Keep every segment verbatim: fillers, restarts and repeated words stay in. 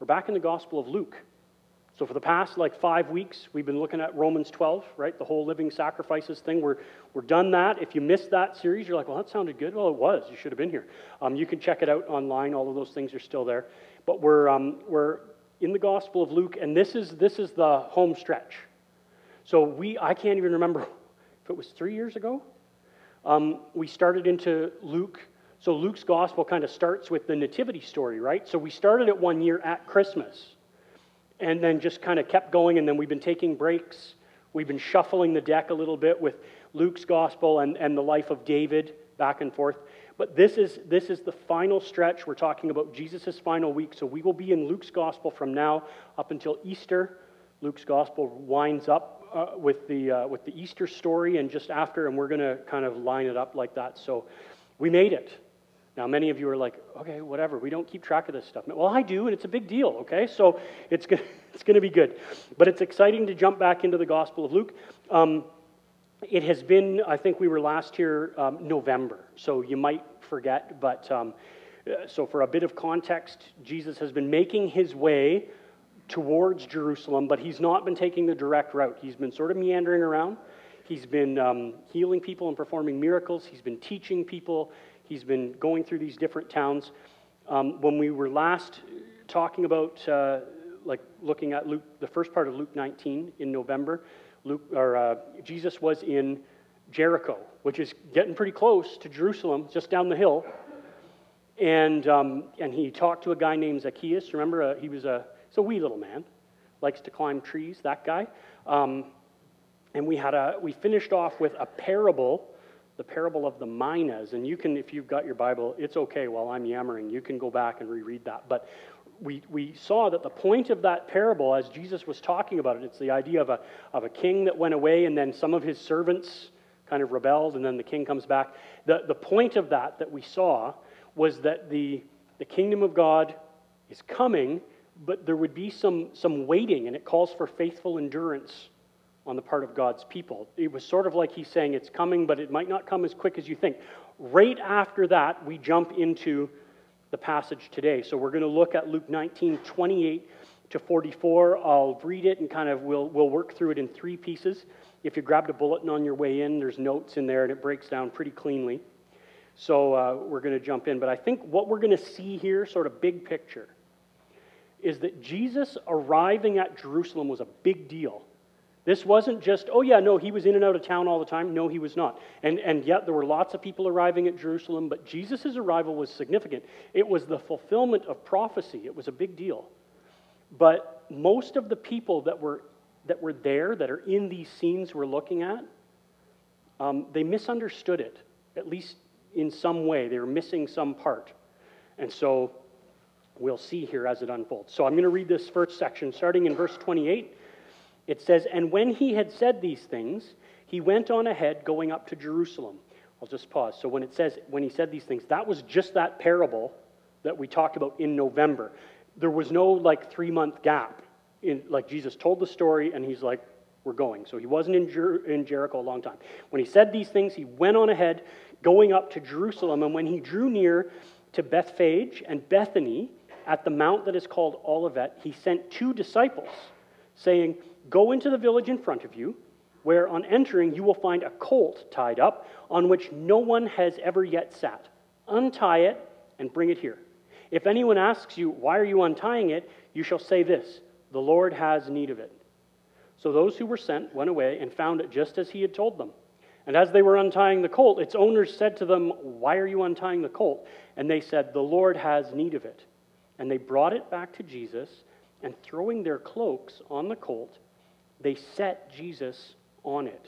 We're back in the Gospel of Luke. So for the past like five weeks, we've been looking at Romans twelve, right? The whole living sacrifices thing. We're, we're done that. If you missed that series, you're like, well, that sounded good. Well, it was. You should have been here. Um, you can check it out online. All of those things are still there. But we're, um, we're in the Gospel of Luke, and this is, this is the home stretch. So we, I can't even remember if it was three years ago. Um, we started into Luke. So Luke's Gospel kind of starts with the nativity story, right? So we started it one year at Christmas. And then just kind of kept going, and then we've been taking breaks. We've been shuffling the deck a little bit with Luke's gospel and, and the life of David back and forth. But this is, this is the final stretch. We're talking about Jesus' final week. So we will be in Luke's gospel from now up until Easter. Luke's gospel winds up uh, with, the, uh, with the Easter story and just after, and we're going to kind of line it up like that. So we made it. Now, many of you are like, okay, whatever, we don't keep track of this stuff. Well, I do, and it's a big deal, okay? So it's going it's to be good. But it's exciting to jump back into the Gospel of Luke. Um, it has been, I think we were last here um, November, so you might forget. But um, so for a bit of context, Jesus has been making his way towards Jerusalem, but he's not been taking the direct route. He's been sort of meandering around. He's been um, healing people and performing miracles. He's been teaching people. He's been going through these different towns. Um, when we were last talking about, uh, like looking at Luke, the first part of Luke nineteen in November, Luke or uh, Jesus was in Jericho, which is getting pretty close to Jerusalem, just down the hill. And um, and he talked to a guy named Zacchaeus. Remember, uh, he was a he's a wee little man, likes to climb trees. That guy. Um, and we had a we finished off with a parable. The parable of the minas, and you can, if you've got your Bible, it's okay while I'm yammering, you can go back and reread that. But we we saw that the point of that parable, as Jesus was talking about it, it's the idea of a of a king that went away, and then some of his servants kind of rebelled, and then the king comes back. The the point of that that we saw was that the the kingdom of God is coming, but there would be some some waiting, and it calls for faithful endurance on the part of God's people. It was sort of like he's saying it's coming, but it might not come as quick as you think. Right after that, we jump into the passage today. So we're going to look at Luke nineteen, twenty-eight to forty-four. I'll read it and kind of we'll, we'll work through it in three pieces. If you grabbed a bulletin on your way in, there's notes in there, and it breaks down pretty cleanly. So uh, we're going to jump in. But I think what we're going to see here, sort of big picture, is that Jesus arriving at Jerusalem was a big deal. This wasn't just, oh yeah, no, he was in and out of town all the time. No, he was not. And, and yet there were lots of people arriving at Jerusalem, but Jesus' arrival was significant. It was the fulfillment of prophecy. It was a big deal. But most of the people that were, that were there, that are in these scenes we're looking at, um, they misunderstood it, at least in some way. They were missing some part. And so we'll see here as it unfolds. So I'm going to read this first section, starting in verse twenty-eight. It says, and when he had said these things, he went on ahead going up to Jerusalem. I'll just pause. So when it says, when he said these things, that was just that parable that we talked about in November. There was no like three-month gap. In like Jesus told the story and he's like, we're going. So he wasn't in, Jer- in Jericho a long time. When he said these things, he went on ahead going up to Jerusalem. And when he drew near to Bethphage and Bethany at the mount that is called Olivet, he sent two disciples, saying, go into the village in front of you, where on entering you will find a colt tied up, on which no one has ever yet sat. Untie it and bring it here. If anyone asks you, why are you untying it? You shall say this, the Lord has need of it. So those who were sent went away and found it just as he had told them. And as they were untying the colt, its owners said to them, why are you untying the colt? And they said, the Lord has need of it. And they brought it back to Jesus, and throwing their cloaks on the colt, they set Jesus on it.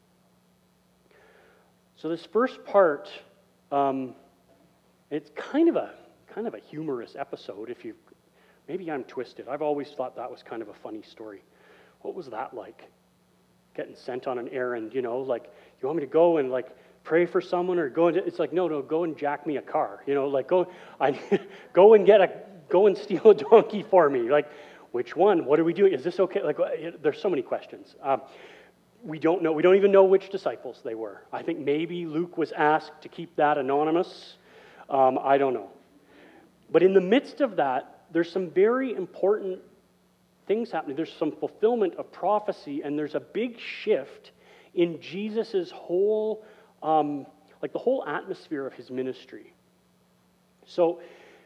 So this first part, um, it's kind of a kind of a humorous episode. If you, maybe I'm twisted. I've always thought that was kind of a funny story. What was that like? Getting sent on an errand, you know, like you want me to go and like pray for someone or go and it's like no, no, go and jack me a car, you know, like go, I go and get a go and steal a donkey for me, like. Which one? What are we doing? Is this okay? Like, there's so many questions. Um, we don't know. We don't even know which disciples they were. I think maybe Luke was asked to keep that anonymous. Um, I don't know. But in the midst of that, there's some very important things happening. There's some fulfillment of prophecy, and there's a big shift in Jesus's whole, um, like the whole atmosphere of his ministry. So,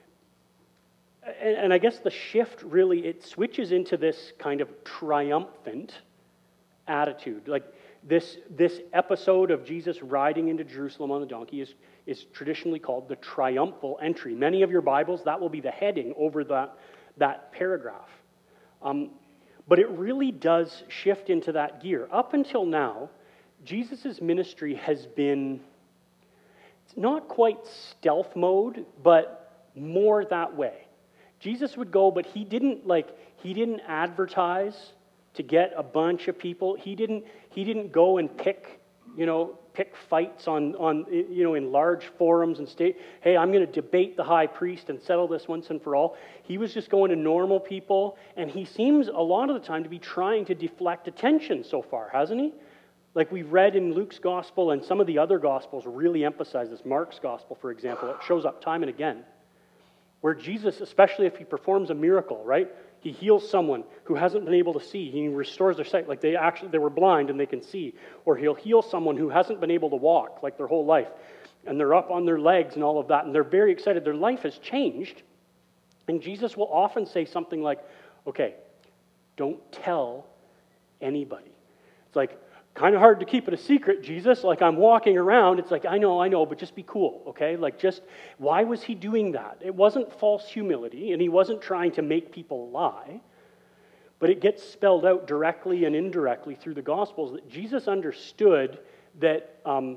and, and I guess the shift really, it switches into this kind of triumphant attitude. Like this, this episode of Jesus riding into Jerusalem on the donkey is, is traditionally called the triumphal entry. Many of your Bibles, that will be the heading over that, that paragraph. Um, but it really does shift into that gear. Up until now, Jesus' ministry has been, it's not quite stealth mode, but more that way. Jesus would go, but he didn't like, he didn't advertise to get a bunch of people. He didn't, he didn't go and pick, you know, pick fights on, on, you know, in large forums and state, hey, I'm going to debate the high priest and settle this once and for all. He was just going to normal people, and he seems a lot of the time to be trying to deflect attention so far, hasn't he? Like we've read in Luke's gospel, and some of the other gospels really emphasize this. Mark's gospel, for example, it shows up time and again, where Jesus, especially if he performs a miracle, right? He heals someone who hasn't been able to see. He restores their sight, like they actually they were blind and they can see. Or he'll heal someone who hasn't been able to walk, like their whole life, and they're up on their legs and all of that, and they're very excited. Their life has changed, and Jesus will often say something like, "Okay, don't tell anybody." It's like kind of hard to keep it a secret, Jesus. Like I'm walking around, it's like I know, I know, but just be cool, okay? Like just why was he doing that? It wasn't false humility, and he wasn't trying to make people lie. But it gets spelled out directly and indirectly through the Gospels that Jesus understood that um,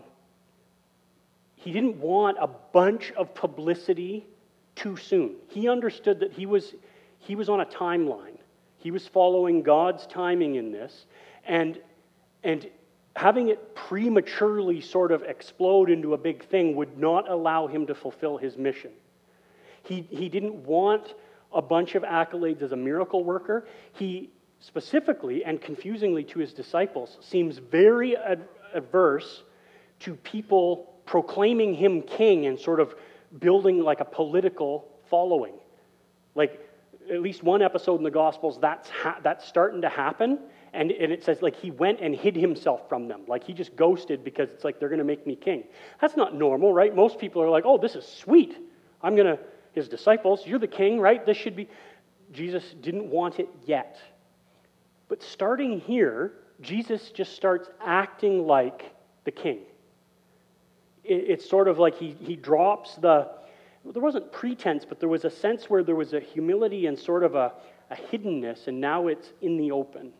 he didn't want a bunch of publicity too soon. He understood that he was he was on a timeline. He was following God's timing in this, and and having it prematurely sort of explode into a big thing would not allow him to fulfill his mission. He he didn't want a bunch of accolades as a miracle worker. He specifically and confusingly to his disciples seems very ad- adverse to people proclaiming him king and sort of building like a political following. Like at least one episode in the Gospels, that's ha- that's starting to happen, and, and it says like he went and hid himself from them. Like he just ghosted because it's like they're going to make me king. That's not normal, right? Most people are like, oh, this is sweet. I'm going to, his disciples, you're the king, right? This should be. Jesus didn't want it yet. But starting here, Jesus just starts acting like the king. It, it's sort of like he, he drops the, there wasn't pretense, but there was a sense where there was a humility and sort of a, a hiddenness, and now it's in the open.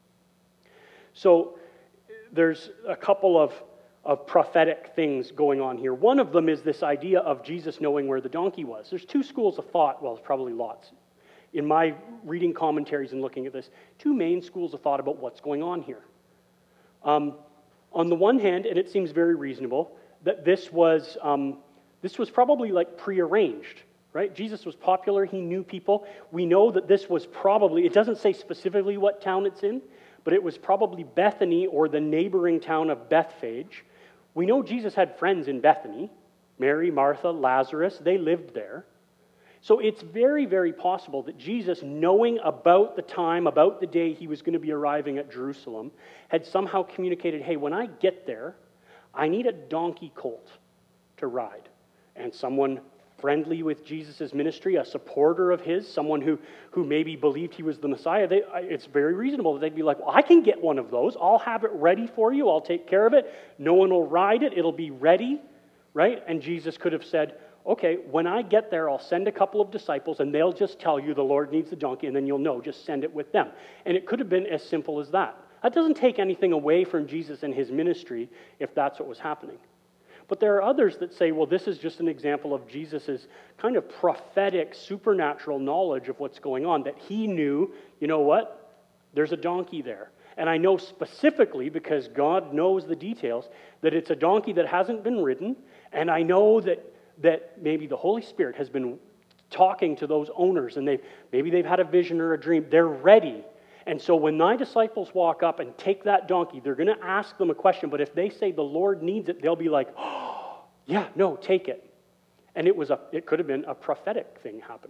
So there's a couple of, of prophetic things going on here. One of them is this idea of Jesus knowing where the donkey was. There's two schools of thought, well, there's probably lots. In my reading commentaries and looking at this, two main schools of thought about what's going on here. Um, on the one hand, and it seems very reasonable, that this was um, this was probably like prearranged, right? Jesus was popular, he knew people. We know that this was probably, it doesn't say specifically what town it's in, but it was probably Bethany or the neighboring town of Bethphage. We know Jesus had friends in Bethany, Mary, Martha, Lazarus, they lived there. So it's very, very possible that Jesus, knowing about the time, about the day he was going to be arriving at Jerusalem, had somehow communicated, hey, when I get there, I need a donkey colt to ride. And someone friendly with Jesus' ministry, a supporter of his, someone who, who maybe believed he was the Messiah, they, it's very reasonable that they'd be like, well, I can get one of those. I'll have it ready for you. I'll take care of it. No one will ride it. It'll be ready, right? And Jesus could have said, okay, when I get there, I'll send a couple of disciples, and they'll just tell you the Lord needs the donkey, and then you'll know, just send it with them. And it could have been as simple as that. That doesn't take anything away from Jesus and his ministry if that's what was happening. But there are others that say, well, this is just an example of Jesus' kind of prophetic, supernatural knowledge of what's going on, that he knew, you know what, there's a donkey there. And I know specifically, because God knows the details, that it's a donkey that hasn't been ridden, and I know that that maybe the Holy Spirit has been talking to those owners, and they maybe they've had a vision or a dream. They're ready. And so when my disciples walk up and take that donkey, they're going to ask them a question, but if they say the Lord needs it, they'll be like, oh, yeah, no, take it. And it was a it could have been a prophetic thing happening.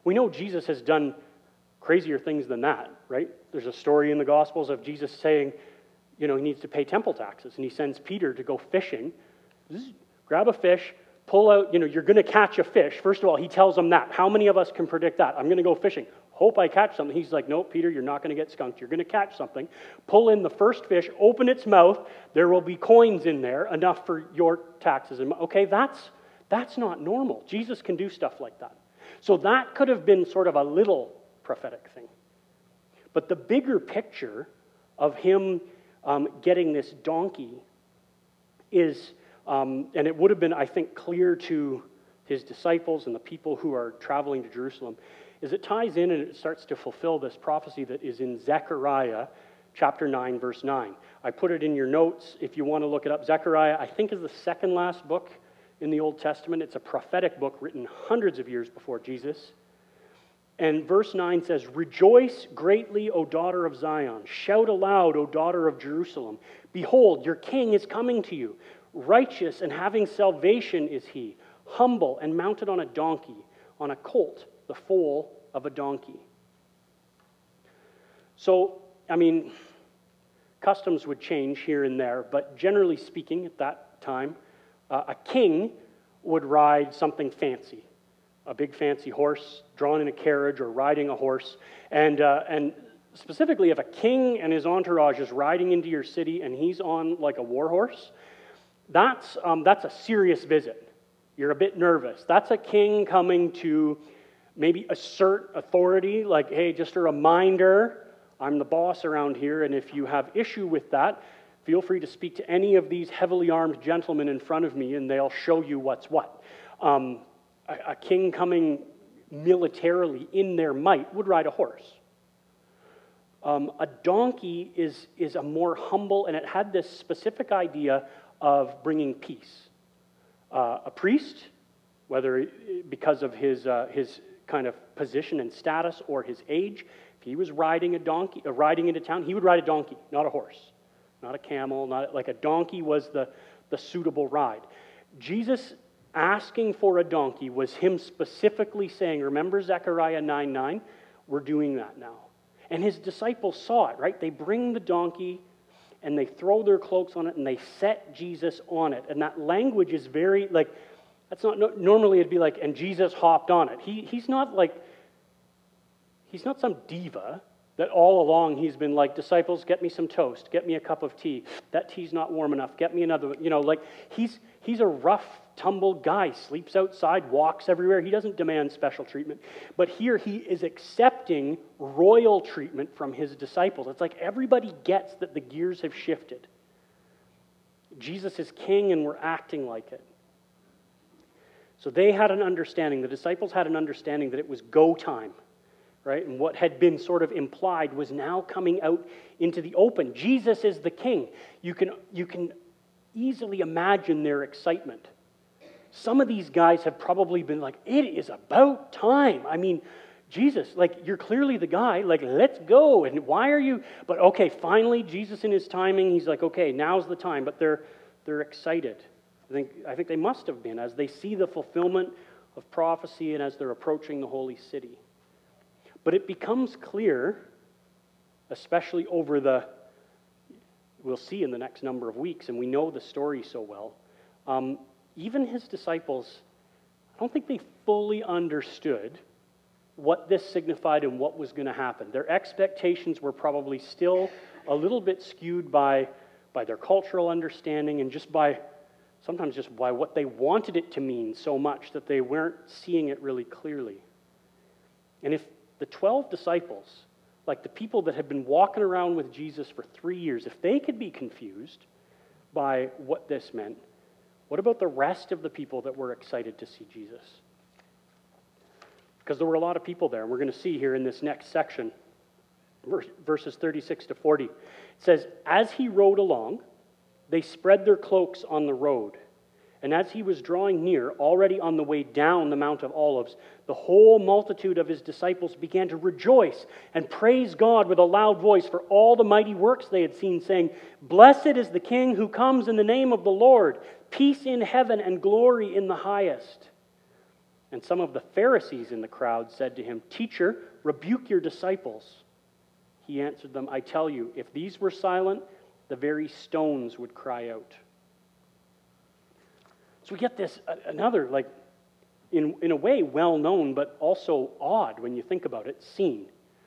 We know Jesus has done crazier things than that, right? There's a story in the Gospels of Jesus saying, you know, he needs to pay temple taxes, and he sends Peter to go fishing. Zzz, grab a fish, pull out, you know, you're going to catch a fish. First of all, he tells them that. How many of us can predict that? I'm going to go fishing. Hope I catch something. He's like, no, Peter, you're not going to get skunked. You're going to catch something. Pull in the first fish, open its mouth. There will be coins in there, enough for your taxes. Okay, that's, that's not normal. Jesus can do stuff like that. So that could have been sort of a little prophetic thing. But the bigger picture of him um, getting this donkey is, um, and it would have been, I think, clear to his disciples and the people who are traveling to Jerusalem, is it ties in and it starts to fulfill this prophecy that is in Zechariah chapter nine, verse nine. I put it in your notes if you want to look it up. Zechariah, I think, is the second last book in the Old Testament. It's a prophetic book written hundreds of years before Jesus. And verse nine says, "Rejoice greatly, O daughter of Zion. Shout aloud, O daughter of Jerusalem. Behold, your king is coming to you. Righteous and having salvation is he, humble and mounted on a donkey, on a colt, the foal of a donkey." So, I mean, customs would change here and there, but generally speaking, at that time, uh, a king would ride something fancy. A big fancy horse, drawn in a carriage or riding a horse. And, uh, and specifically, if a king and his entourage is riding into your city and he's on like a war horse, that's, um, that's a serious visit. You're a bit nervous. That's a king coming to maybe assert authority, like, hey, just a reminder, I'm the boss around here, and if you have issue with that, feel free to speak to any of these heavily armed gentlemen in front of me, and they'll show you what's what. Um, A king coming militarily in their might would ride a horse. Um, a donkey is, is a more humble, and it had this specific idea of bringing peace. Uh, a priest, whether because of his, uh, his kind of position and status or his age, if he was riding a donkey, uh, riding into town, he would ride a donkey, not a horse, not a camel, not like a donkey was the, the suitable ride. Jesus asking for a donkey was him specifically saying, remember Zechariah nine nine? We're doing that now. And his disciples saw it, right? They bring the donkey and they throw their cloaks on it and they set Jesus on it. And that language is very, like, that's not, no, normally it'd be like, and Jesus hopped on it. He, he's not like, he's not some diva that all along he's been like, disciples, get me some toast, get me a cup of tea. That tea's not warm enough, get me another, you know, like, he's, he's a rough, tumble guy, sleeps outside, walks everywhere. He doesn't demand special treatment. But here he is accepting royal treatment from his disciples. It's like everybody gets that the gears have shifted. Jesus is king and we're acting like it. So they had an understanding, the disciples had an understanding that it was go time, right? And what had been sort of implied was now coming out into the open. Jesus is the king. You can, you can easily imagine their excitement. Some of these guys have probably been like, it is about time. I mean, Jesus, like, you're clearly the guy. Like, let's go. And why are you? But okay, finally, Jesus in his timing, he's like, okay, now's the time. But they're they're excited. I think I think they must have been as they see the fulfillment of prophecy and as they're approaching the holy city. But it becomes clear, especially over the, we'll see in the next number of weeks, and we know the story so well. Um, Even his disciples, I don't think they fully understood what this signified and what was going to happen. Their expectations were probably still a little bit skewed by, by their cultural understanding and just by, sometimes just by what they wanted it to mean so much that they weren't seeing it really clearly. And if the twelve disciples, like the people that had been walking around with Jesus for three years, if they could be confused by what this meant, what about the rest of the people that were excited to see Jesus? Because there were a lot of people there, and we're going to see here in this next section, verses thirty-six to forty. It says, as he rode along, they spread their cloaks on the road. And as he was drawing near, already on the way down the Mount of Olives, the whole multitude of his disciples began to rejoice and praise God with a loud voice for all the mighty works they had seen, saying, "Blessed is the King who comes in the name of the Lord, peace in heaven and glory in the highest." And some of the Pharisees in the crowd said to him, "Teacher, rebuke your disciples." He answered them, "I tell you, if these were silent, the very stones would cry out." So we get this, another, like, in, in a way, well-known, but also odd when you think about it, scene.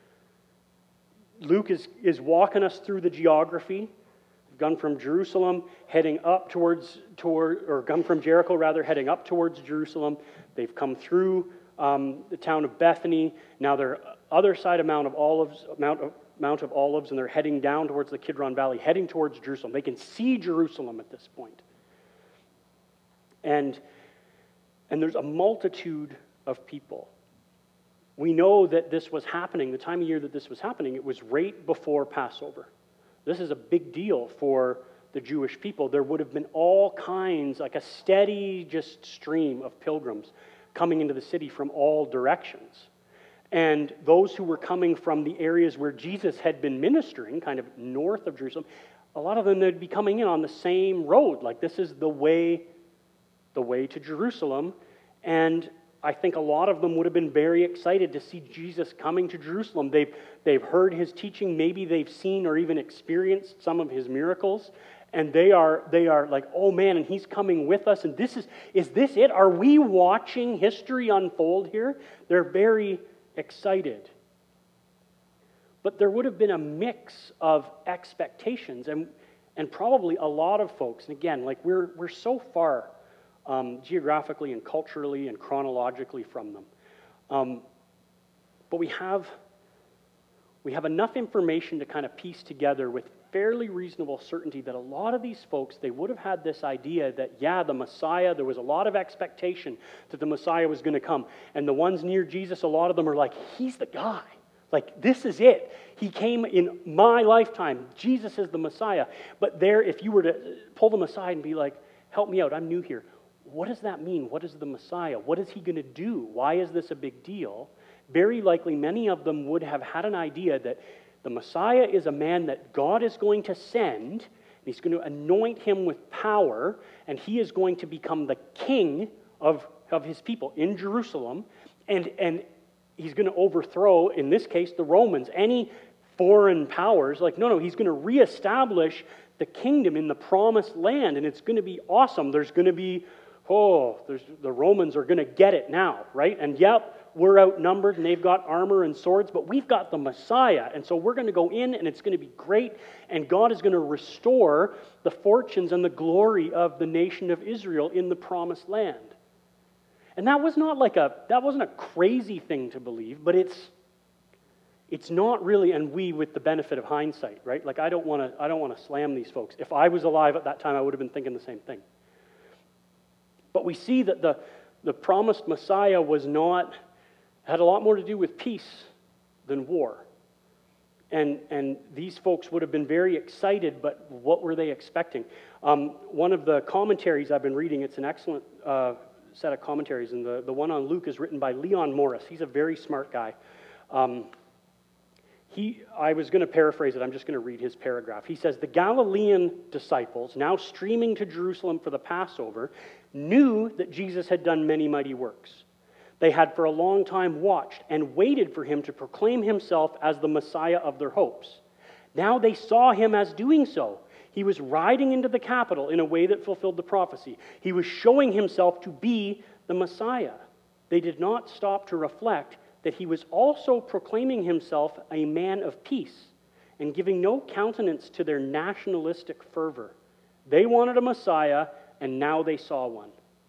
Luke is, is walking us through the geography. We've gone from Jerusalem, heading up towards, toward, or gone from Jericho, rather, heading up towards Jerusalem. They've come through um, the town of Bethany. Now they're other side of Mount of Olives, Mount of, Mount of Olives, and they're heading down towards the Kidron Valley, heading towards Jerusalem. They can see Jerusalem at this point. And, and there's a multitude of people. We know that this was happening, the time of year that this was happening, it was right before Passover. This is a big deal for the Jewish people. There would have been all kinds, like a steady just stream of pilgrims coming into the city from all directions. And those who were coming from the areas where Jesus had been ministering, kind of north of Jerusalem, a lot of them would be coming in on the same road. Like, this is the way, the way to Jerusalem. And I think a lot of them would have been very excited to see Jesus coming to Jerusalem. They've, they've heard his teaching. Maybe they've seen or even experienced some of his miracles. And they are, they are like, oh man, and he's coming with us. And this is, is this it? Are we watching history unfold here? They're very excited. But there would have been a mix of expectations. And, and probably a lot of folks, and again, like we're, we're so far Um, geographically and culturally and chronologically from them. Um, but we have, we have enough information to kind of piece together with fairly reasonable certainty that a lot of these folks, they would have had this idea that, yeah, the Messiah, there was a lot of expectation that the Messiah was going to come. And the ones near Jesus, a lot of them are like, he's the guy. Like, this is it. He came in my lifetime. Jesus is the Messiah. But there, if you were to pull them aside and be like, help me out, I'm new here. What does that mean? What is the Messiah? What is he going to do? Why is this a big deal? Very likely many of them would have had an idea that the Messiah is a man that God is going to send, and he's going to anoint him with power, and he is going to become the king of, of his people in Jerusalem, and, and he's going to overthrow, in this case, the Romans, any foreign powers. Like, no, no, he's going to reestablish the kingdom in the promised land, and it's going to be awesome. There's going to be oh, there's, the Romans are going to get it now, right? And yep, we're outnumbered and they've got armor and swords, but we've got the Messiah. And so we're going to go in and it's going to be great. And God is going to restore the fortunes and the glory of the nation of Israel in the promised land. And that was not like a, that wasn't a crazy thing to believe, but it's, it's not really, and we with the benefit of hindsight, right? Like I don't want to, I don't want to slam these folks. If I was alive at that time, I would have been thinking the same thing. But we see that the, the promised Messiah was not, had a lot more to do with peace than war. And, and these folks would have been very excited, but what were they expecting? Um, one of the commentaries I've been reading, it's an excellent uh, set of commentaries, and the, the one on Luke is written by Leon Morris. He's a very smart guy. Um, He, I was going to paraphrase it. I'm just going to read his paragraph. He says, the Galilean disciples, now streaming to Jerusalem for the Passover, knew that Jesus had done many mighty works. They had for a long time watched and waited for him to proclaim himself as the Messiah of their hopes. Now they saw him as doing so. He was riding into the capital in a way that fulfilled the prophecy. He was showing himself to be the Messiah. They did not stop to reflect that he was also proclaiming himself a man of peace and giving no countenance to their nationalistic fervor. They wanted a Messiah, and now they saw one.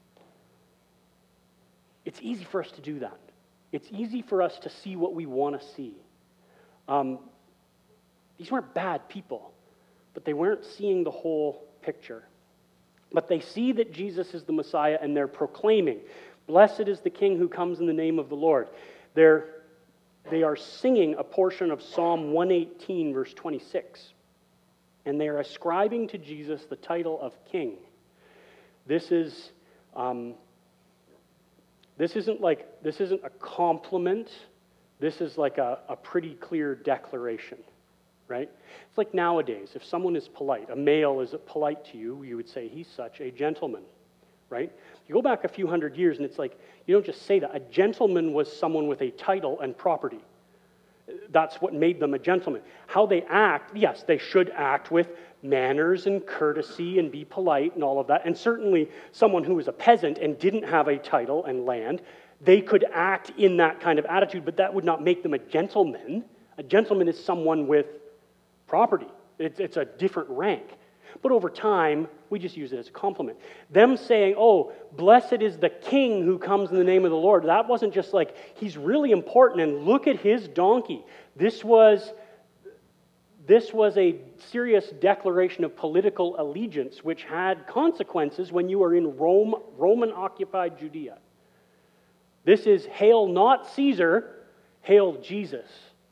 It's easy for us to do that. It's easy for us to see what we want to see. Um, these weren't bad people, but they weren't seeing the whole picture. But they see that Jesus is the Messiah, and they're proclaiming, "Blessed is the King who comes in the name of the Lord." They're, they are singing a portion of Psalm one eighteen, verse twenty-six. And they are ascribing to Jesus the title of King. This is, um, this isn't like, this isn't a compliment. This is like a, a pretty clear declaration, right? It's like nowadays, if someone is polite, a male is polite to you, you would say, he's such a gentleman, right? You go back a few hundred years and it's like, you don't just say that. A gentleman was someone with a title and property. That's what made them a gentleman. How they act, yes, they should act with manners and courtesy and be polite and all of that. And certainly someone who was a peasant and didn't have a title and land, they could act in that kind of attitude, but that would not make them a gentleman. A gentleman is someone with property. It's, it's a different rank. But over time, we just use it as a compliment. Them saying, oh, blessed is the king who comes in the name of the Lord, that wasn't just like, he's really important and look at his donkey. This was, this was a serious declaration of political allegiance, which had consequences when you were in Rome, Roman-occupied Judea. This is, hail not Caesar, hail Jesus.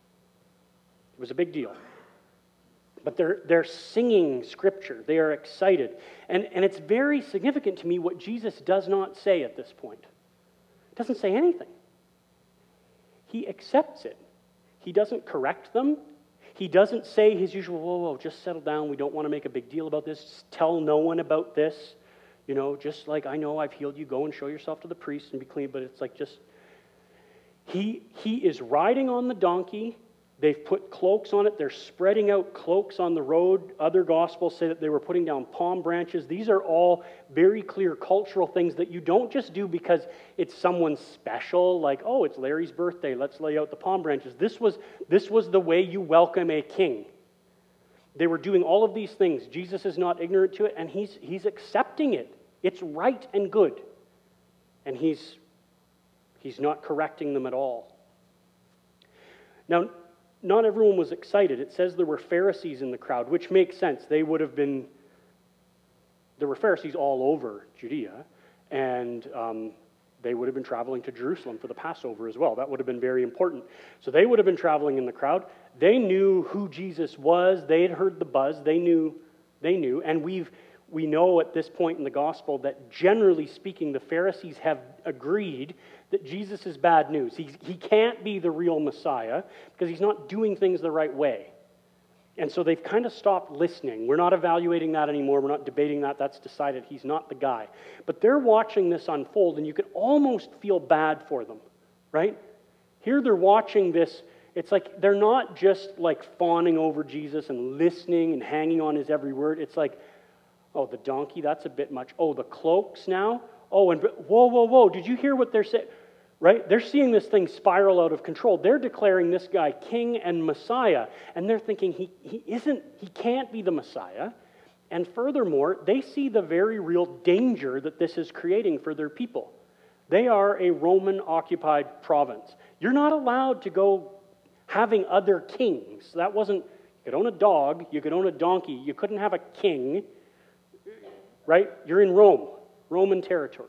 It was a big deal. But they're, they're singing Scripture. They are excited. And, and it's very significant to me what Jesus does not say at this point. He doesn't say anything. He accepts it. He doesn't correct them. He doesn't say his usual, whoa, whoa, just settle down. We don't want to make a big deal about this. Just tell no one about this. You know, just like, I know I've healed you. Go and show yourself to the priest and be clean. But it's like just, he, he is riding on the donkey. They've put cloaks on it. They're spreading out cloaks on the road. Other Gospels say that they were putting down palm branches. These are all very clear cultural things that you don't just do because it's someone special, like, oh, it's Larry's birthday, let's lay out the palm branches. This was, this was the way you welcome a king. They were doing all of these things. Jesus is not ignorant to it, and he's, he's accepting it. It's right and good. And he's, he's not correcting them at all. Now, not everyone was excited. It says there were Pharisees in the crowd, which makes sense. They would have been, there were Pharisees all over Judea, and um, they would have been traveling to Jerusalem for the Passover as well. That would have been very important. So they would have been traveling in the crowd. They knew who Jesus was. They had heard the buzz. They knew, they knew. And we've, we know at this point in the gospel that generally speaking, the Pharisees have agreed that Jesus is bad news. He, he can't be the real Messiah because he's not doing things the right way. And so they've kind of stopped listening. We're not evaluating that anymore. We're not debating that. That's decided. He's not the guy. But they're watching this unfold, and you can almost feel bad for them, right? Here they're watching this. It's like they're not just like fawning over Jesus and listening and hanging on his every word. It's like, oh, the donkey, that's a bit much. Oh, the cloaks now? Oh, and whoa, whoa, whoa, did you hear what they're saying? Right? They're seeing this thing spiral out of control. They're declaring this guy king and Messiah, and they're thinking he, he isn't, he can't be the Messiah. And furthermore, they see the very real danger that this is creating for their people. They are a Roman-occupied province. You're not allowed to go having other kings. That wasn't, you could own a dog, you could own a donkey, you couldn't have a king, right? You're in Rome, Roman territory.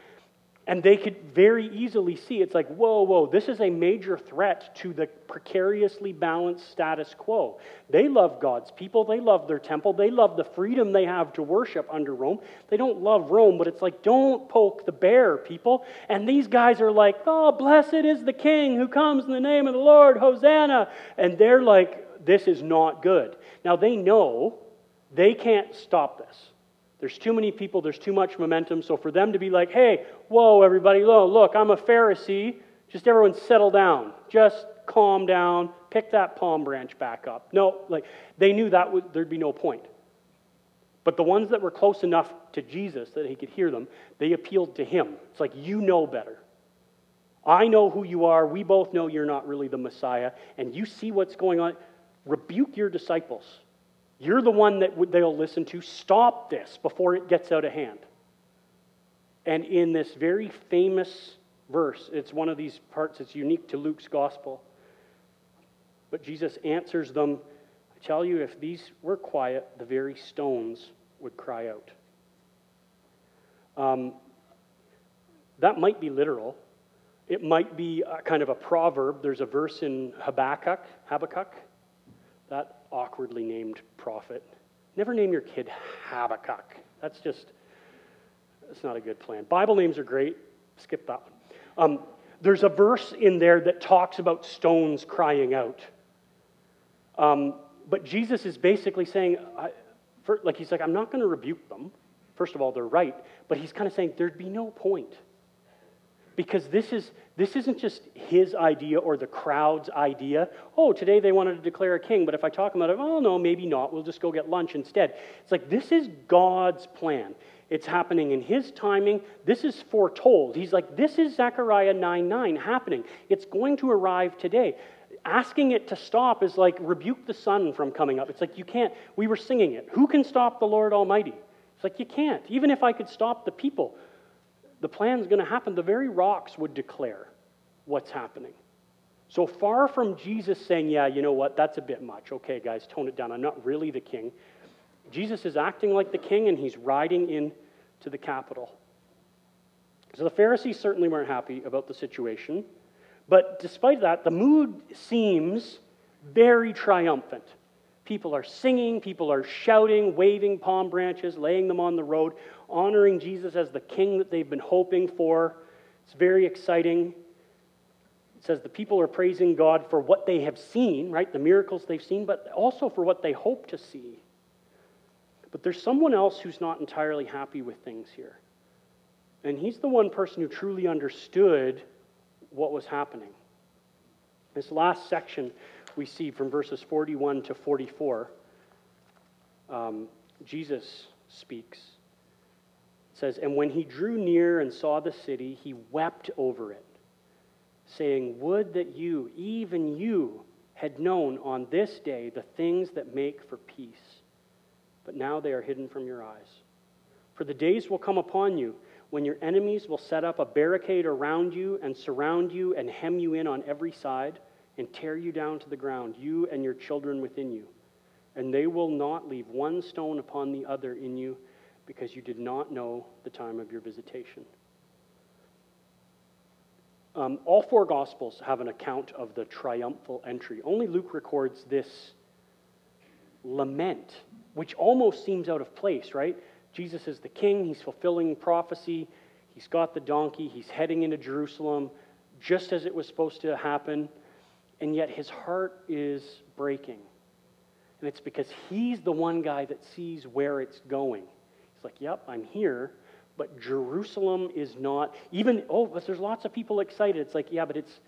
And they could very easily see, it's like, whoa, whoa, this is a major threat to the precariously balanced status quo. They love God's people. They love their temple. They love the freedom they have to worship under Rome. They don't love Rome, but it's like, don't poke the bear, people. And these guys are like, oh, blessed is the king who comes in the name of the Lord, Hosanna. And they're like, this is not good. Now, they know they can't stop this. There's too many people, there's too much momentum, so for them to be like, hey, whoa, everybody, look, I'm a Pharisee, just everyone settle down, just calm down, pick that palm branch back up. No, like, they knew that would, there'd be no point. But the ones that were close enough to Jesus that he could hear them, they appealed to him. It's like, you know better. I know who you are, we both know you're not really the Messiah, and you see what's going on. Rebuke your disciples. You're the one that they'll listen to. Stop this before it gets out of hand. And in this very famous verse, it's one of these parts that's unique to Luke's gospel. But Jesus answers them, I tell you, if these were quiet, the very stones would cry out. Um, that might be literal. It might be a kind of a proverb. There's a verse in Habakkuk, Habakkuk, that awkwardly named prophet. Never name your kid Habakkuk. That's just, that's not a good plan. Bible names are great. Skip that one. Um, there's a verse in there that talks about stones crying out. Um, but Jesus is basically saying, I, for, like he's like, I'm not going to rebuke them. first of all, they're right, but he's kind of saying there'd be no point. Because this is this isn't just his idea or the crowd's idea. Oh, today they wanted to declare a king, but if I talk about it, oh no, maybe not. We'll just go get lunch instead. It's like this is God's plan. It's happening in his timing. This is foretold. He's like, this is Zechariah nine nine happening. It's going to arrive today. Asking it to stop is like rebuke the sun from coming up. It's like you can't. We were singing it. Who can stop the Lord Almighty? It's like you can't. Even if I could stop the people, the plan's going to happen. The very rocks would declare what's happening. So far from Jesus saying, yeah, you know what, that's a bit much. Okay, guys, tone it down. I'm not really the king. Jesus is acting like the king, and he's riding in to the capital. So the Pharisees certainly weren't happy about the situation. But despite that, the mood seems very triumphant. People are singing, people are shouting, waving palm branches, laying them on the road, honoring Jesus as the king that they've been hoping for. It's very exciting. It says the people are praising God for what they have seen, right? The miracles they've seen, but also for what they hope to see. But there's someone else who's not entirely happy with things here. And he's the one person who truly understood what was happening. This last section we see from verses forty-one to forty-four, um, Jesus speaks. It says, and when he drew near and saw the city, he wept over it, saying, would that you, even you, had known on this day the things that make for peace. But now they are hidden from your eyes. For the days will come upon you when your enemies will set up a barricade around you and surround you and hem you in on every side and tear you down to the ground, you and your children within you. And they will not leave one stone upon the other in you, because you did not know the time of your visitation. Um, all four Gospels have an account of the triumphal entry. Only Luke records this lament, which almost seems out of place, right? Jesus is the king. He's fulfilling prophecy. He's got the donkey. He's heading into Jerusalem just as it was supposed to happen. And yet his heart is breaking. And it's because he's the one guy that sees where it's going. He's like, yep, I'm here, but Jerusalem is not, even, oh, but there's lots of people excited. It's like, yeah, but it's,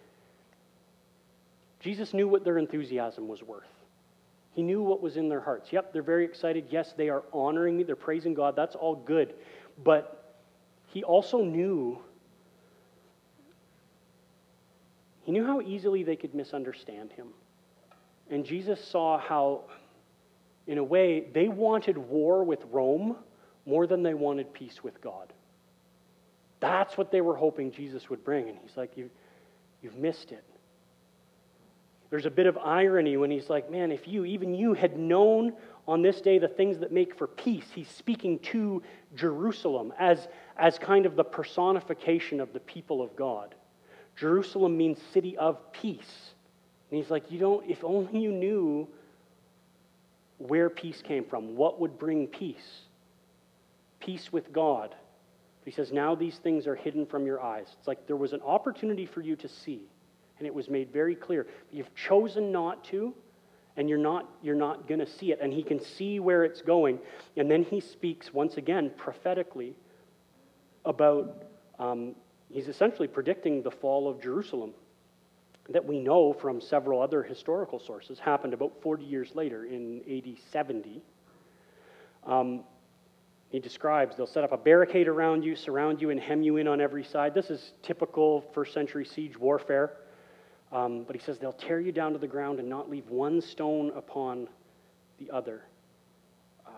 Jesus knew what their enthusiasm was worth. He knew what was in their hearts. Yep, they're very excited. Yes, they are honoring me. They're praising God. That's all good. But he also knew, he knew how easily they could misunderstand him. And Jesus saw how, in a way, they wanted war with Rome more than they wanted peace with God. That's what they were hoping Jesus would bring. And he's like, you, you've missed it. There's a bit of irony when he's like, man, if you, even you, had known on this day the things that make for peace. He's speaking to Jerusalem as, as kind of the personification of the people of God. Jerusalem means city of peace. And he's like, you don't, if only you knew where peace came from, what would bring peace? Peace with God. He says, now these things are hidden from your eyes. It's like there was an opportunity for you to see, and it was made very clear. But you've chosen not to, and you're not, you're not going to see it. And he can see where it's going. And then he speaks once again prophetically about, um, he's essentially predicting the fall of Jerusalem that we know from several other historical sources happened about forty years later in A D seventy. Um, He describes, they'll set up a barricade around you, surround you, and hem you in on every side. This is typical first century siege warfare. Um, but he says they'll tear you down to the ground and not leave one stone upon the other. Uh,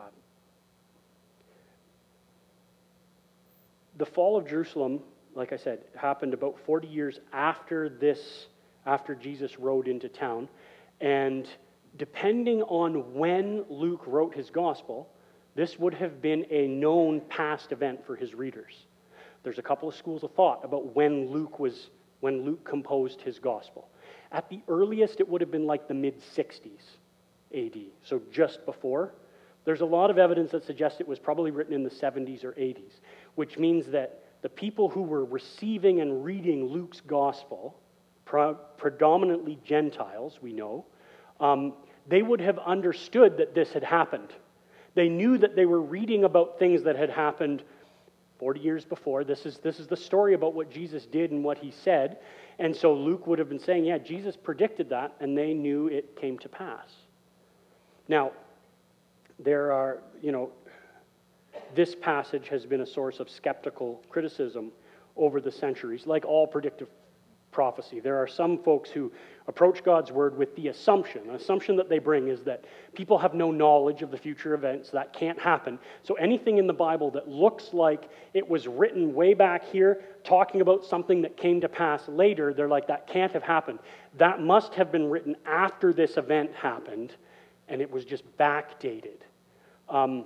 the fall of Jerusalem, like I said, happened about forty years after this, after Jesus rode into town. And depending on when Luke wrote his gospel, this would have been a known past event for his readers. There's a couple of schools of thought about when Luke was, when Luke composed his gospel. At the earliest, it would have been like the mid sixties A D, so just before. There's a lot of evidence that suggests it was probably written in the seventies or eighties, which means that the people who were receiving and reading Luke's gospel, pre- predominantly Gentiles, we know, um, they would have understood that this had happened. They knew that they were reading about things that had happened forty years before. This is, this is the story about what Jesus did and what he said. And so Luke would have been saying, yeah, Jesus predicted that, and they knew it came to pass. Now, there are, you know, this passage has been a source of skeptical criticism over the centuries, like all predictive prophecy. There are some folks who approach God's word with the assumption, an assumption that they bring is that people have no knowledge of the future events. That can't happen. So anything in the Bible that looks like it was written way back here, talking about something that came to pass later, they're like, that can't have happened. That must have been written after this event happened, and it was just backdated. Um,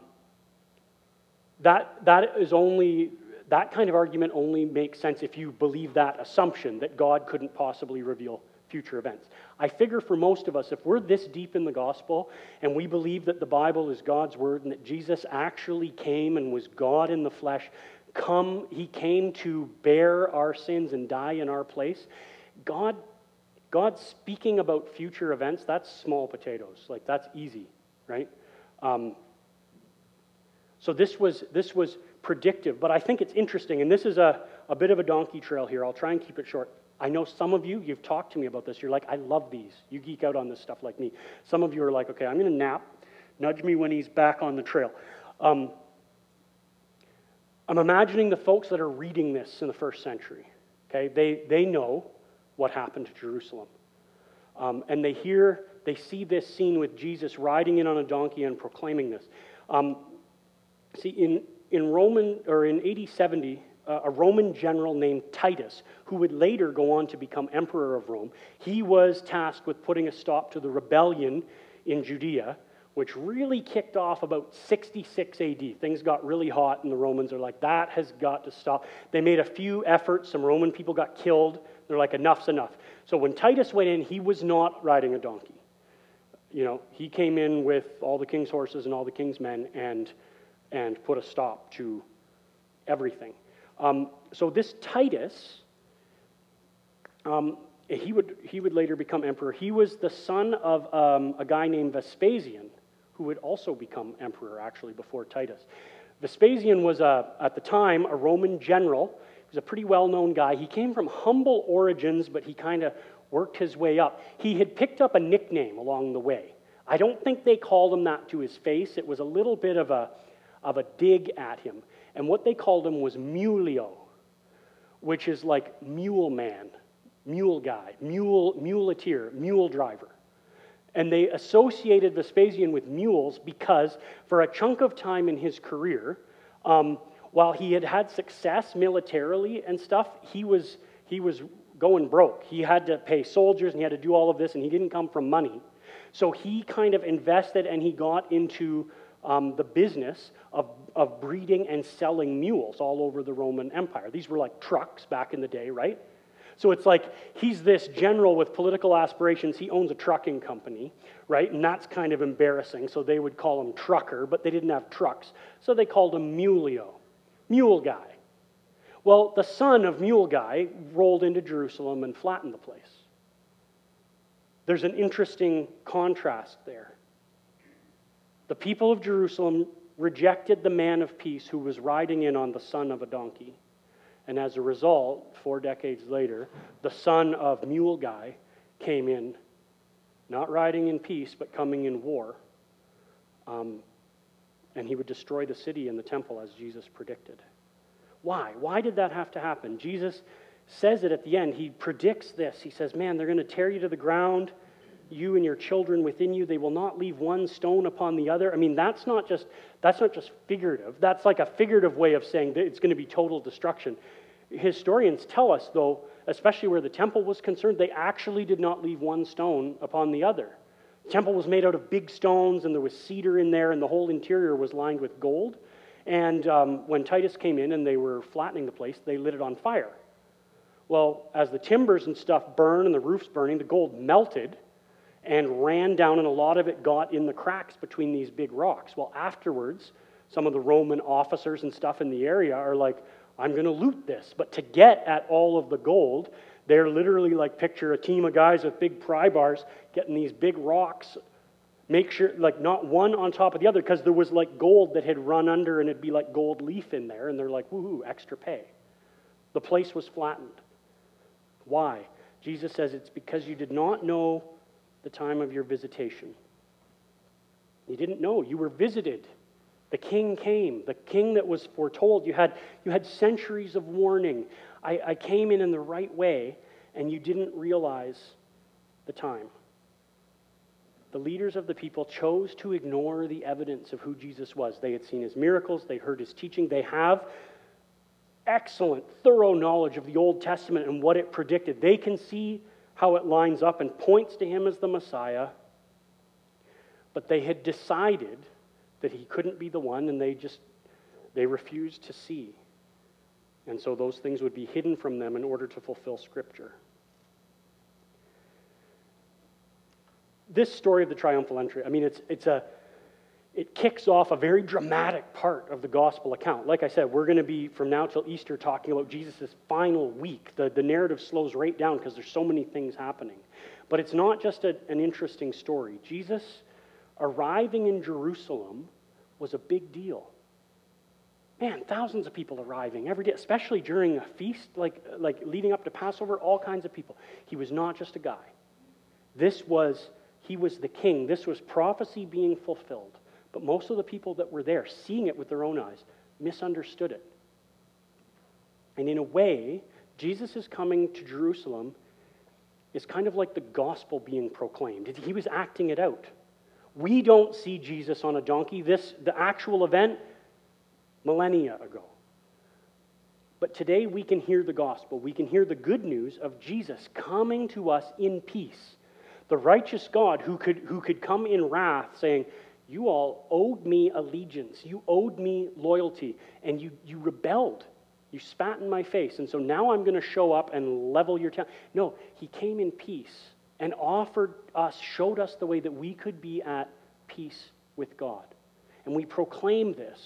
that, that is only... That kind of argument only makes sense if you believe that assumption that God couldn't possibly reveal future events. I figure for most of us, if we're this deep in the gospel and we believe that the Bible is God's word and that Jesus actually came and was God in the flesh, come, he came to bear our sins and die in our place, God, God speaking about future events, that's small potatoes. Like, that's easy, right? Um, so this was, this was predictive, but I think it's interesting, and this is a, a bit of a donkey trail here. I'll try and keep it short. I know some of you, you've talked to me about this. You're like, I love these. You geek out on this stuff like me. Some of you are like, okay, I'm going to nap. Nudge me when he's back on the trail. Um, I'm imagining the folks that are reading this in the first century. Okay, they, they know what happened to Jerusalem. Um, and they hear, they see this scene with Jesus riding in on a donkey and proclaiming this. Um, see, in In Roman, or in A D seventy, uh, a Roman general named Titus, who would later go on to become emperor of Rome, he was tasked with putting a stop to the rebellion in Judea, which really kicked off about sixty-six A D. Things got really hot, and the Romans are like, that has got to stop. They made a few efforts. Some Roman people got killed. They're like, enough's enough. So when Titus went in, he was not riding a donkey. You know, he came in with all the king's horses and all the king's men, and and put a stop to everything. Um, so this Titus, um, he would he would later become emperor. He was the son of um, a guy named Vespasian, who would also become emperor, actually, before Titus. Vespasian was, a, at the time, a Roman general. He was a pretty well-known guy. He came from humble origins, but he kind of worked his way up. He had picked up a nickname along the way. I don't think they called him that to his face. It was a little bit of a of a dig at him. And what they called him was Muleo, which is like mule man, mule guy, mule, muleteer, mule driver. And they associated Vespasian with mules because for a chunk of time in his career, um, while he had had success militarily and stuff, he was, he was going broke. He had to pay soldiers and he had to do all of this, and he didn't come from money. So he kind of invested and he got into Um, the business of, of breeding and selling mules all over the Roman Empire. These were like trucks back in the day, right? So it's like he's this general with political aspirations. He owns a trucking company, right? And that's kind of embarrassing. So they would call him trucker, but they didn't have trucks. So they called him Muleo, mule guy. Well, the son of mule guy rolled into Jerusalem and flattened the place. There's an interesting contrast there. The people of Jerusalem rejected the man of peace who was riding in on the son of a donkey. And as a result, four decades later, the son of mule guy came in, not riding in peace, but coming in war. Um, and he would destroy the city and the temple as Jesus predicted. Why? Why did that have to happen? Jesus says it at the end. He predicts this. He says, man, they're going to tear you to the ground. You and your children within you, they will not leave one stone upon the other. I mean, that's not just that's not just figurative. That's like a figurative way of saying that it's going to be total destruction. Historians tell us, though, especially where the temple was concerned, they actually did not leave one stone upon the other. The temple was made out of big stones, and there was cedar in there, and the whole interior was lined with gold. And um, when Titus came in and they were flattening the place, they lit it on fire. Well, as the timbers and stuff burn and the roof's burning, the gold melted and ran down, and a lot of it got in the cracks between these big rocks. Well, afterwards, some of the Roman officers and stuff in the area are like, I'm going to loot this. But to get at all of the gold, they're literally like, picture a team of guys with big pry bars getting these big rocks Make sure, like, not one on top of the other, because there was like gold that had run under and it'd be like gold leaf in there, and they're like, woohoo, extra pay. The place was flattened. Why? Jesus says it's because you did not know the time of your visitation. You didn't know. You were visited. The king came. The king that was foretold. You had, you had centuries of warning. I, I came in in the right way, and you didn't realize the time. The leaders of the people chose to ignore the evidence of who Jesus was. They had seen his miracles. They heard his teaching. They have excellent, thorough knowledge of the Old Testament and what it predicted. They can see how it lines up and points to him as the Messiah. But they had decided that he couldn't be the one, and they just, they refused to see. And so those things would be hidden from them in order to fulfill Scripture. This story of the triumphal entry, I mean, it's, it's a, it kicks off a very dramatic part of the gospel account. Like I said, we're going to be, from now till Easter, talking about Jesus' final week. The, the narrative slows right down because there's so many things happening. But it's not just a, an interesting story. Jesus arriving in Jerusalem was a big deal. Man, thousands of people arriving every day, especially during a feast, like, like leading up to Passover, all kinds of people. He was not just a guy. This was... He was the king. This was prophecy being fulfilled. But most of the people that were there, seeing it with their own eyes, misunderstood it. And in a way, Jesus' coming to Jerusalem is kind of like the gospel being proclaimed. He was acting it out. We don't see Jesus on a donkey. This, the actual event, millennia ago. But today we can hear the gospel. We can hear the good news of Jesus coming to us in peace. The righteous God who could, who could come in wrath saying, you all owed me allegiance, you owed me loyalty, and you, you rebelled. You spat in my face, and so now I'm going to show up and level your town. No, he came in peace and offered us, showed us the way that we could be at peace with God. And we proclaim this.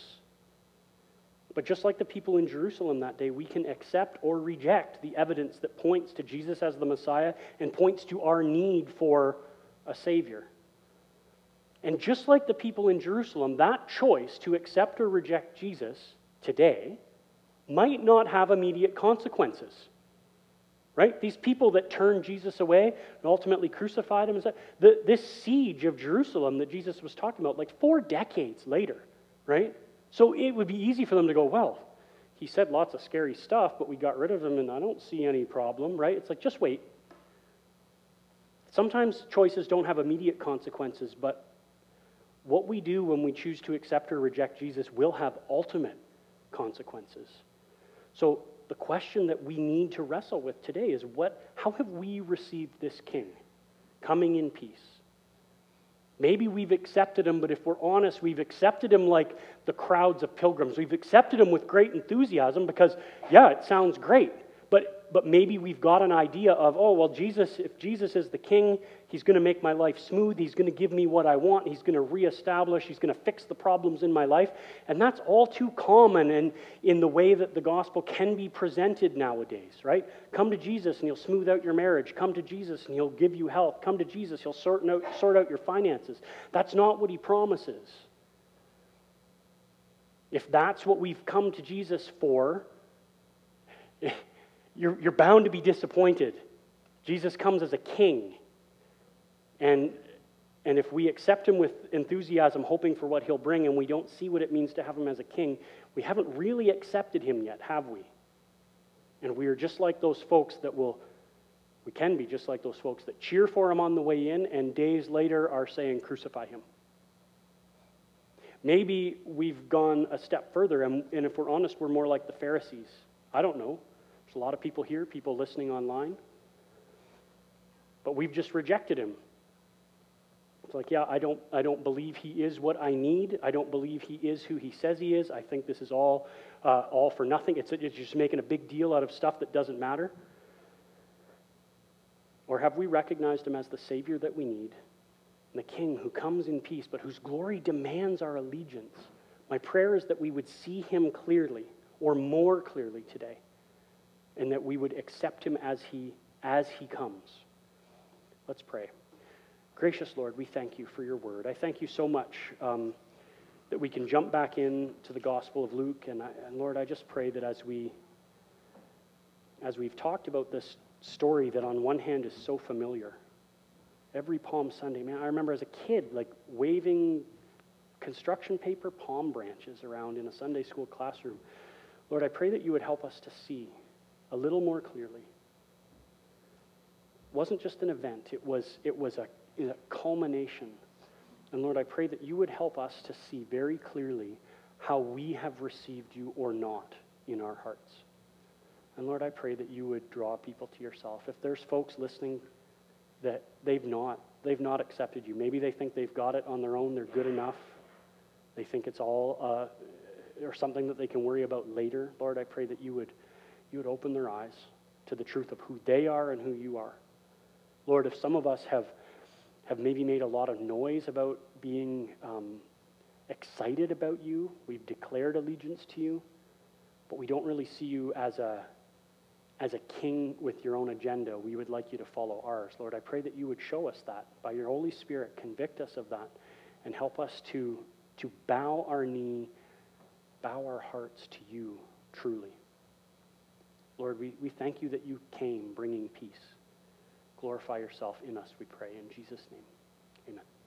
But just like the people in Jerusalem that day, we can accept or reject the evidence that points to Jesus as the Messiah and points to our need for a Savior. And just like the people in Jerusalem, that choice to accept or reject Jesus today might not have immediate consequences. Right? These people that turned Jesus away and ultimately crucified him, the, this siege of Jerusalem that Jesus was talking about, like four decades later, right? So it would be easy for them to go, well, he said lots of scary stuff, but we got rid of him and I don't see any problem, right? It's like, just wait. Sometimes choices don't have immediate consequences, but what we do when we choose to accept or reject Jesus will have ultimate consequences. So the question that we need to wrestle with today is, what? How have we received this king coming in peace? Maybe we've accepted him, but if we're honest, we've accepted him like the crowds of pilgrims. We've accepted him with great enthusiasm because, yeah, it sounds great. But, but maybe we've got an idea of, oh, well, Jesus, if Jesus is the king, he's going to make my life smooth. He's going to give me what I want. He's going to reestablish. He's going to fix the problems in my life. And that's all too common in, in the way that the gospel can be presented nowadays, right? Come to Jesus and he'll smooth out your marriage. Come to Jesus and he'll give you health. Come to Jesus, he'll sort out, sort out your finances. That's not what he promises. If that's what we've come to Jesus for, You're, you're bound to be disappointed. Jesus comes as a king. And, and if we accept him with enthusiasm, hoping for what he'll bring, and we don't see what it means to have him as a king, we haven't really accepted him yet, have we? And we are just like those folks that will, we can be just like those folks that cheer for him on the way in, and days later are saying, crucify him. Maybe we've gone a step further, and, and if we're honest, we're more like the Pharisees. I don't know. There's a lot of people here, people listening online. But we've just rejected him. It's like, yeah, I don't, I don't believe he is what I need. I don't believe he is who he says he is. I think this is all, uh, all for nothing. It's, it's just making a big deal out of stuff that doesn't matter. Or have we recognized him as the Savior that we need, and the King who comes in peace, but whose glory demands our allegiance? My prayer is that we would see him clearly, or more clearly today, and that we would accept him as he, as he comes. Let's pray. Gracious Lord, we thank you for your word. I thank you so much um, that we can jump back into the Gospel of Luke. And, I, and Lord, I just pray that as we, as we've talked about this story that on one hand is so familiar, every Palm Sunday, man, I remember as a kid, like waving construction paper palm branches around in a Sunday school classroom. Lord, I pray that you would help us to see a little more clearly. It wasn't just an event, it was, it was a, a culmination. And Lord, I pray that you would help us to see very clearly how we have received you or not in our hearts. And Lord, I pray that you would draw people to yourself. If there's folks listening that they've not, they've not accepted you, maybe they think they've got it on their own, they're good enough, they think it's all, uh, or something that they can worry about later, Lord, I pray that you would, you would open their eyes to the truth of who they are and who you are. Lord, if some of us have have maybe made a lot of noise about being um, excited about you, we've declared allegiance to you, but we don't really see you as a as a king with your own agenda. We would like you to follow ours. Lord, I pray that you would show us that by your Holy Spirit, convict us of that, and help us to, to bow our knee, bow our hearts to you truly. Lord, we, we thank you that you came bringing peace. Glorify yourself in us, we pray. In Jesus' name, amen.